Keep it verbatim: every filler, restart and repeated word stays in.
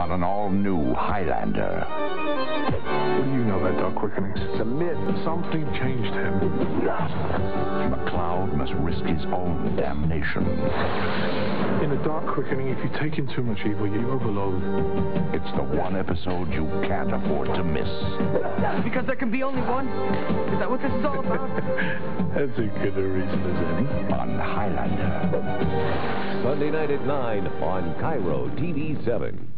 on an all-new Highlander. What do you know about dark quickenings? It's a myth. Something changed him. McCloud must risk his own damnation. In a dark quickening, if you take in too much evil, you overload. It's the one episode you can't afford to miss. Because there can be only one? Is that what this is all about? That's as good a reason as any. On Highlander. Sunday night at nine on KIRO T V seven.